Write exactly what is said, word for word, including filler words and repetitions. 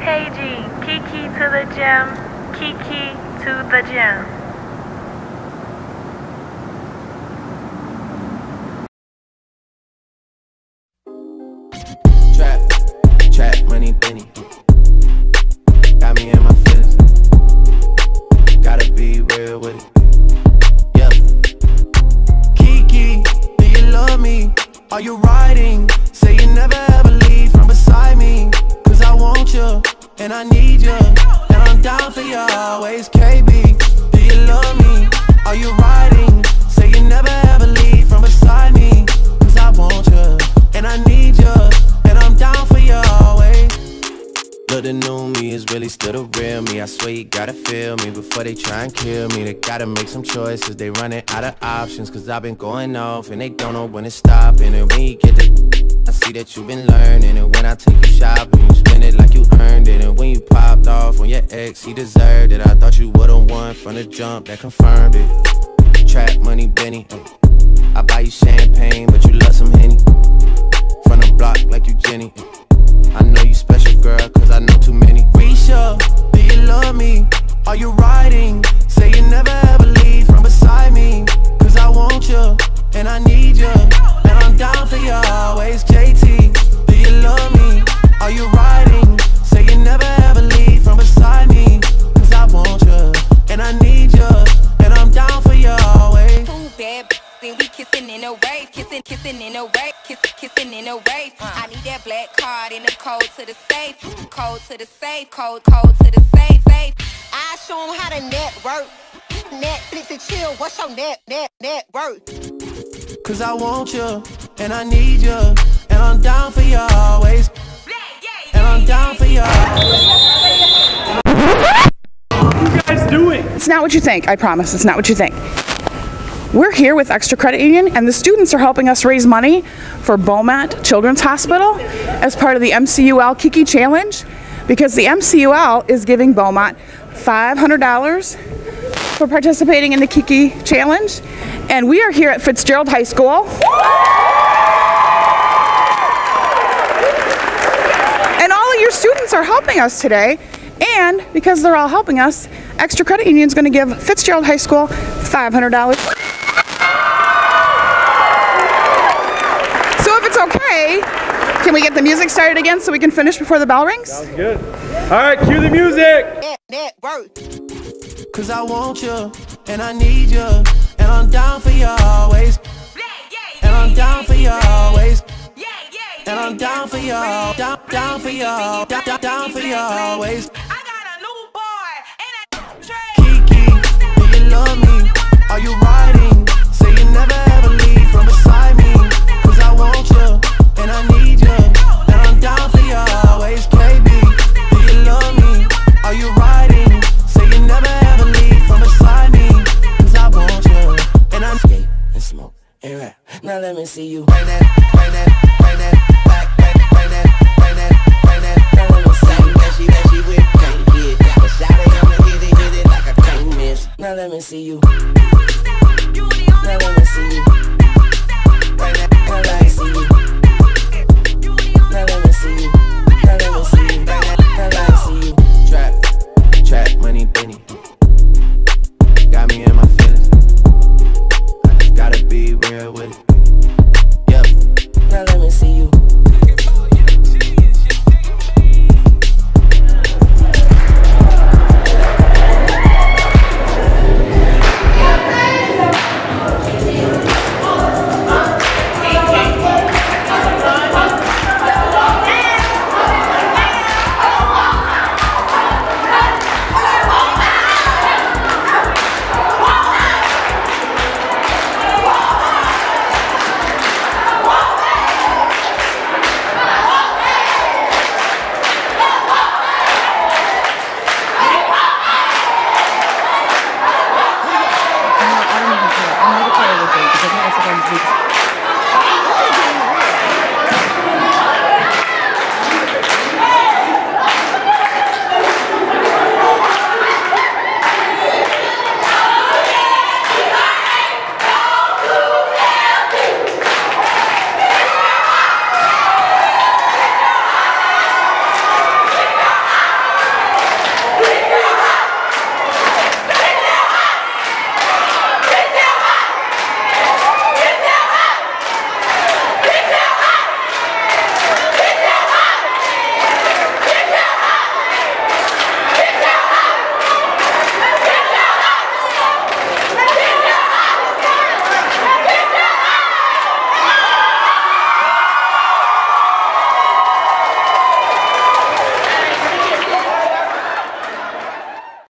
K G, KeKe to the gym, KeKe to the gym. Trap, trap, money, penny. Got me in my feelings. Gotta be real with it. Yeah. KeKe, do you love me? Are you riding? Say you never ever leave from beside me. Cause I want you, and I need you, and I'm down for you always. K B, do you love me? Are you riding? Say you never ever leave from beside me. Cause I want you, and I need you, and I'm down for you always. Look, the new me is really still the real me. I swear you gotta feel me before they try and kill me. They gotta make some choices, they running out of options. Cause I've been going off and they don't know when it's stopping. And when you get the I see that you've been learning. And when I take you shopping, you spend it like you earned it. And when you popped off on your ex, he deserved it. I thought you would've won from the jump, that confirmed it. Trap money, Benny, ay. I buy you champagne, but you love some Henny. From the block like you Jenny, ay. I know you special, girl, cause I know too many. Risha, do you love me? Are you riding? Say you never ever leave from beside me. Cause I want you, and I need you, and I'm down for you always. J T, do you love me? Are you riding? Say you never ever leave from beside me. Cause I want you, and I need you, and I'm down for you always. Too bad, then we kissing in a wave, kissing, kissing in a wave, kissing, kissing in a wave. I need that black card in the code to the safe, code to the safe, code, code to the safe, safe. I show 'em how to network, Netflix and chill. What's your net, net, net worth? Cause I want you, and I need you, and I'm down for you always. And I'm down for you always. What are you guys doing? It's not what you think, I promise. It's not what you think. We're here with Extra Credit Union, and the students are helping us raise money for Beaumont Children's Hospital as part of the M C U L KeKe Challenge, because the M C U L is giving Beaumont five hundred dollars for participating in the KeKe Challenge. And we are here at Fitzgerald High School. And all of your students are helping us today. And because they're all helping us, Extra Credit Union is going to give Fitzgerald High School five hundred dollars. So if it's okay, can we get the music started again so we can finish before the bell rings? Sounds good. All right, cue the music. Net, net worth. Cause I want you, and I need you, and I'm down for you always. And I'm down for you always. And I'm down for you, down, down for you, down, down, down for you always. KeKe, do you love me? Are you riding? Say you never ever leave.